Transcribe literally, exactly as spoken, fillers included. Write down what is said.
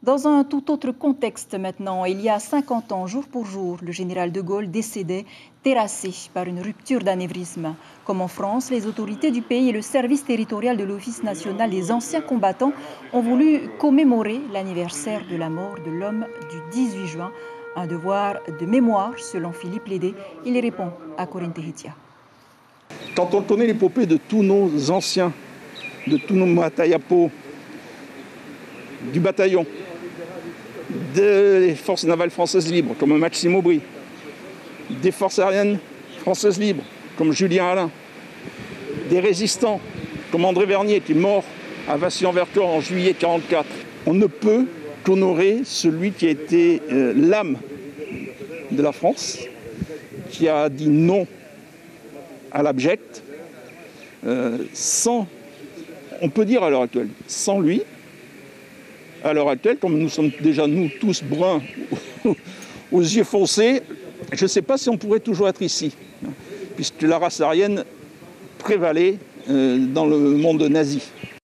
Dans un tout autre contexte maintenant, il y a cinquante ans, jour pour jour, le général de Gaulle décédait terrassé par une rupture d'anévrisme. Comme en France, les autorités du pays et le service territorial de l'Office national des anciens combattants ont voulu commémorer l'anniversaire de la mort de l'homme du dix-huit juin. Un devoir de mémoire, selon Philippe Lédé. Il répond à Corinne Tehitia. Quand on connaît l'épopée de tous nos anciens, de tous nos Matayapo, du bataillon, des forces navales françaises libres, comme Maxime Aubry, des forces aériennes françaises libres, comme Julien Alain, des résistants, comme André Vernier, qui est mort à Vassy-en-Vercors en juillet mille neuf cent quarante-quatre. On ne peut qu'honorer celui qui a été euh, l'âme de la France, qui a dit non à l'abject, euh, sans, on peut dire à l'heure actuelle, sans lui, à l'heure actuelle, comme nous sommes déjà nous tous bruns, aux yeux foncés, je ne sais pas si on pourrait toujours être ici, puisque la race aryenne prévalait euh, dans le monde nazi.